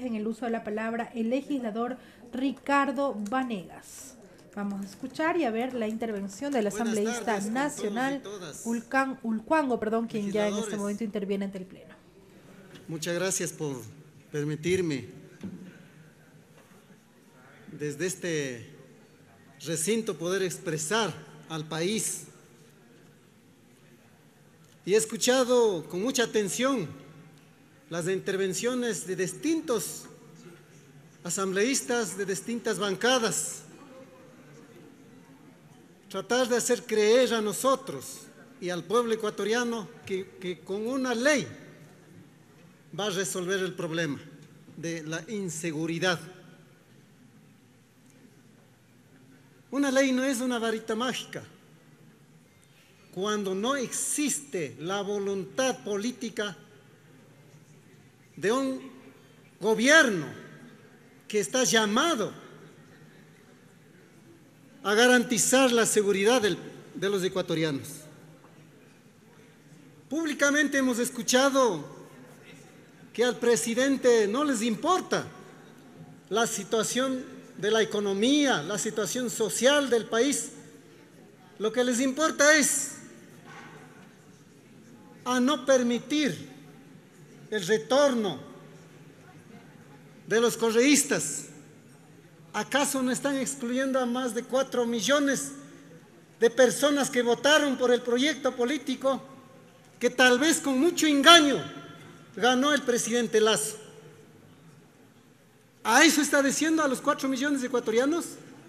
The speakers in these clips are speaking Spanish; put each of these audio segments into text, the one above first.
En el uso de la palabra el legislador Ricardo Vanegas. Vamos a escuchar y a ver la intervención del asambleísta nacional Ulcuango, quien ya en este momento interviene ante el Pleno. Muchas gracias por permitirme desde este recinto poder expresar al país. Y he escuchado con mucha atención las intervenciones de distintos asambleístas de distintas bancadas, tratar de hacer creer a nosotros y al pueblo ecuatoriano que con una ley va a resolver el problema de la inseguridad. Una ley no es una varita mágica. Cuando no existe la voluntad política de un gobierno que está llamado a garantizar la seguridad de los ecuatorianos. Públicamente hemos escuchado que al presidente no les importa la situación de la economía, la situación social del país. Lo que les importa es a no permitir el retorno de los correístas. ¿Acaso no están excluyendo a más de 4 millones de personas que votaron por el proyecto político que tal vez con mucho engaño ganó el presidente Lasso? ¿A eso está diciendo a los 4 millones de ecuatorianos?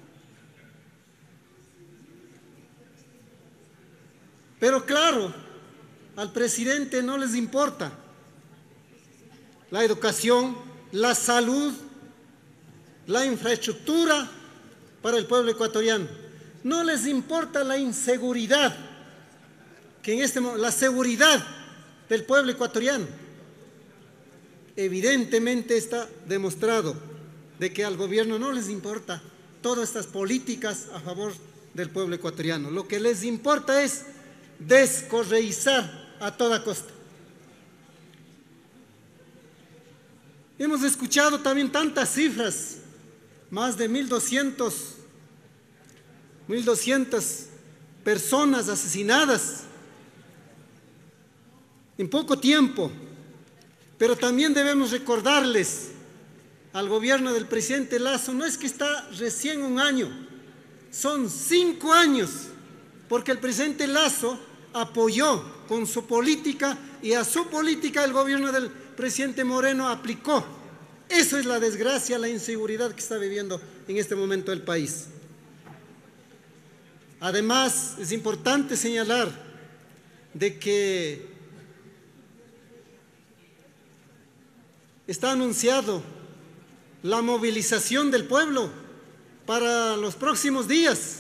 Pero claro, al presidente no les importa la educación, la salud, la infraestructura para el pueblo ecuatoriano. No les importa la inseguridad, la seguridad del pueblo ecuatoriano. Evidentemente está demostrado de que al gobierno no les importa todas estas políticas a favor del pueblo ecuatoriano. Lo que les importa es descorreizar a toda costa. Hemos escuchado también tantas cifras, más de 1.200 personas asesinadas en poco tiempo, pero también debemos recordarles al gobierno del presidente Lasso, no es que está recién un año, son 5 años, porque el presidente Lasso apoyó con su política y a su política el gobierno del presidente Moreno aplicó. Eso es la desgracia, la inseguridad que está viviendo en este momento el país. Además, es importante señalar de que está anunciado la movilización del pueblo para los próximos días,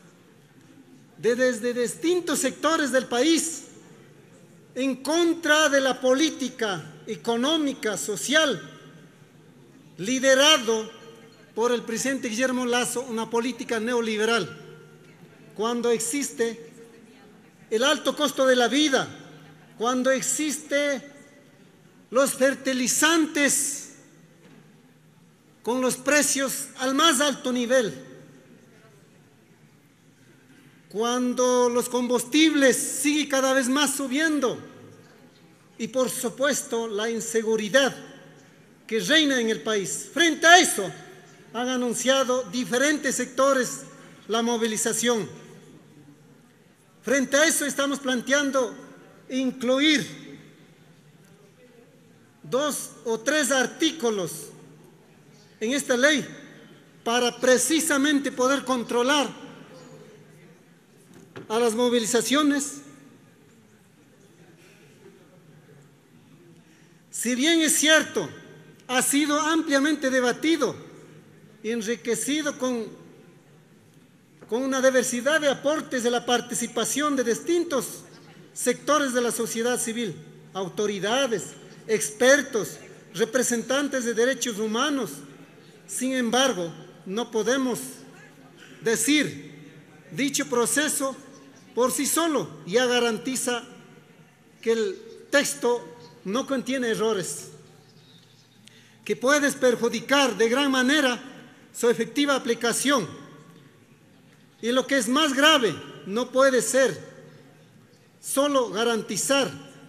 desde distintos sectores del país, en contra de la política económica, social, liderado por el presidente Guillermo Lasso, una política neoliberal, cuando existe el alto costo de la vida, cuando existe los fertilizantes con los precios al más alto nivel, cuando los combustibles siguen cada vez más subiendo y por supuesto la inseguridad que reina en el país. Frente a eso han anunciado diferentes sectores la movilización. Frente a eso estamos planteando incluir 2 o 3 artículos en esta ley para precisamente poder controlar a las movilizaciones. Si bien es cierto, ha sido ampliamente debatido y enriquecido con una diversidad de aportes de la participación de distintos sectores de la sociedad civil, autoridades, expertos, representantes de derechos humanos. Sin embargo, no podemos decir dicho proceso por sí solo ya garantiza que el texto no contiene errores. que puede perjudicar de gran manera su efectiva aplicación. Y lo que es más grave, no puede ser solo garantizar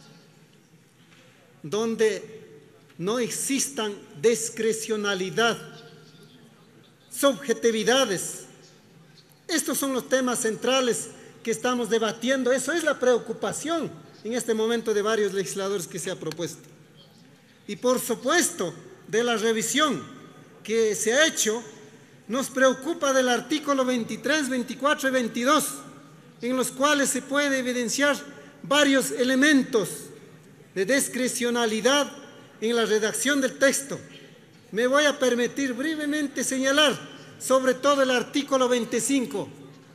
donde no existan discrecionalidad, subjetividades. Estos son los temas centrales que estamos debatiendo. Eso es la preocupación en este momento de varios legisladores que se ha propuesto. Y por supuesto, de la revisión que se ha hecho, nos preocupa del artículo 23, 24 y 22, en los cuales se puede evidenciar varios elementos de discrecionalidad en la redacción del texto. Me voy a permitir brevemente señalar sobre todo el artículo 25.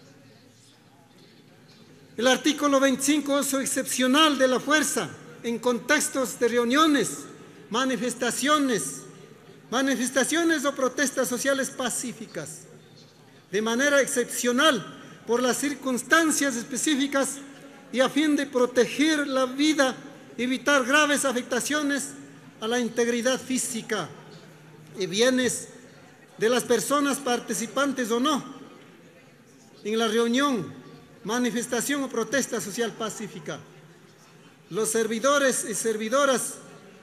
El artículo 25 es uso excepcional de la fuerza en contextos de reuniones, manifestaciones o protestas sociales pacíficas, de manera excepcional por las circunstancias específicas y a fin de proteger la vida, evitar graves afectaciones a la integridad física y bienes de las personas participantes o no en la reunión, manifestación o protesta social pacífica. Los servidores y servidoras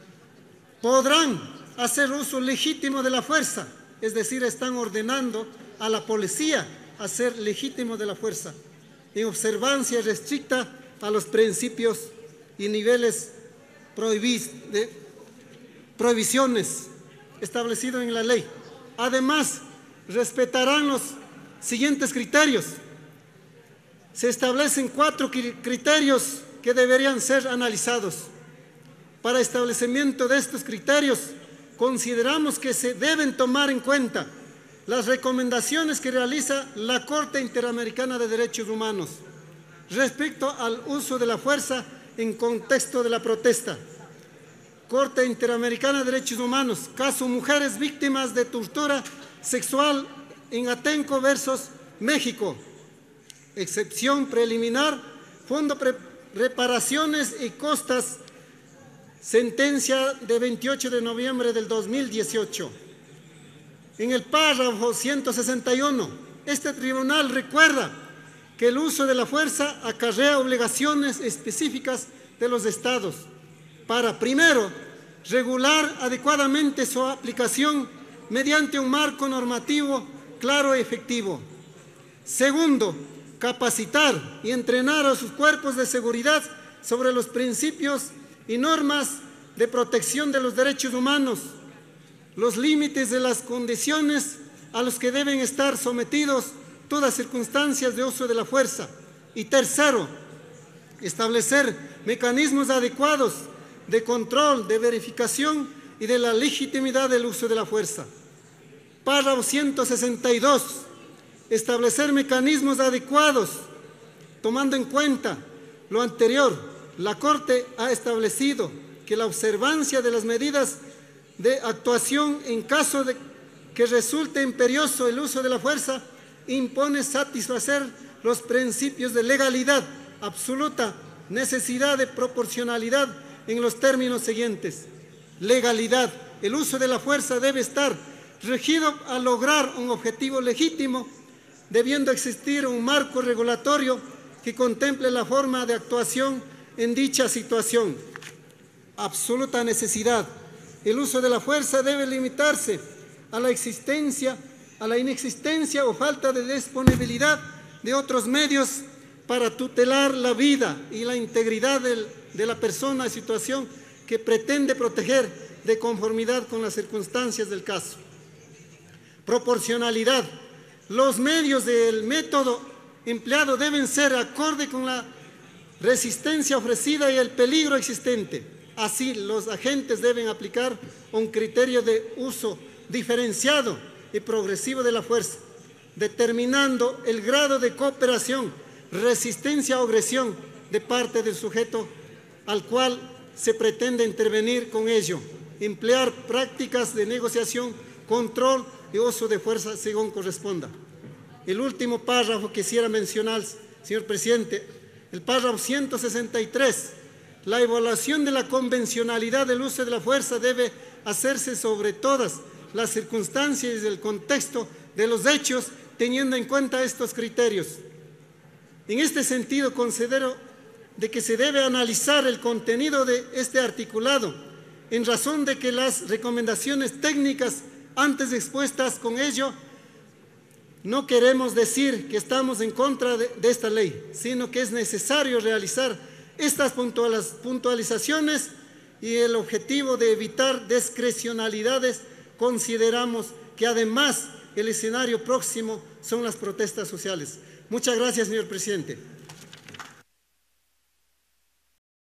podrán hacer uso legítimo de la fuerza, es decir, están ordenando a la policía hacer legítimo de la fuerza, en observancia restricta a los principios y niveles de prohibiciones establecidos en la ley. Además, respetarán los siguientes criterios. Se establecen 4 criterios que deberían ser analizados. Para establecimiento de estos criterios, consideramos que se deben tomar en cuenta las recomendaciones que realiza la Corte Interamericana de Derechos Humanos respecto al uso de la fuerza en contexto de la protesta. Corte Interamericana de Derechos Humanos, caso mujeres víctimas de tortura sexual en Atenco versus México. Excepción preliminar, fondo reparaciones y costas, sentencia de 28 de noviembre del 2018. En el párrafo 161, este tribunal recuerda que el uso de la fuerza acarrea obligaciones específicas de los estados para, primero, regular adecuadamente su aplicación mediante un marco normativo claro y efectivo. Segundo, capacitar y entrenar a sus cuerpos de seguridad sobre los principios y normas de protección de los derechos humanos, los límites de las condiciones a los que deben estar sometidos todas circunstancias de uso de la fuerza. Y tercero, establecer mecanismos adecuados de control, de verificación y de la legitimidad del uso de la fuerza. Párrafo 162. Establecer mecanismos adecuados. Tomando en cuenta lo anterior, la Corte ha establecido que la observancia de las medidas de actuación en caso de que resulte imperioso el uso de la fuerza impone satisfacer los principios de legalidad absoluta, necesidad de proporcionalidad en los términos siguientes. Legalidad. El uso de la fuerza debe estar regido a lograr un objetivo legítimo, debiendo existir un marco regulatorio que contemple la forma de actuación en dicha situación. Absoluta necesidad. El uso de la fuerza debe limitarse a la inexistencia o falta de disponibilidad de otros medios para tutelar la vida y la integridad de la persona en situación que pretende proteger de conformidad con las circunstancias del caso. Proporcionalidad. Los medios del método empleado deben ser acorde con la resistencia ofrecida y el peligro existente. Así, los agentes deben aplicar un criterio de uso diferenciado y progresivo de la fuerza, determinando el grado de cooperación, resistencia o agresión de parte del sujeto al cual se pretende intervenir con ello. Emplear prácticas de negociación, control y uso de fuerza según corresponda. El último párrafo que quisiera mencionar, señor presidente, el párrafo 163. La evaluación de la convencionalidad del uso de la fuerza debe hacerse sobre todas las circunstancias y el contexto de los hechos, teniendo en cuenta estos criterios. En este sentido, considero de que se debe analizar el contenido de este articulado, en razón de que las recomendaciones técnicas antes expuestas con ello, no queremos decir que estamos en contra de esta ley, sino que es necesario realizar estas puntualizaciones y el objetivo de evitar discrecionalidades. Consideramos que además el escenario próximo son las protestas sociales. Muchas gracias, señor presidente.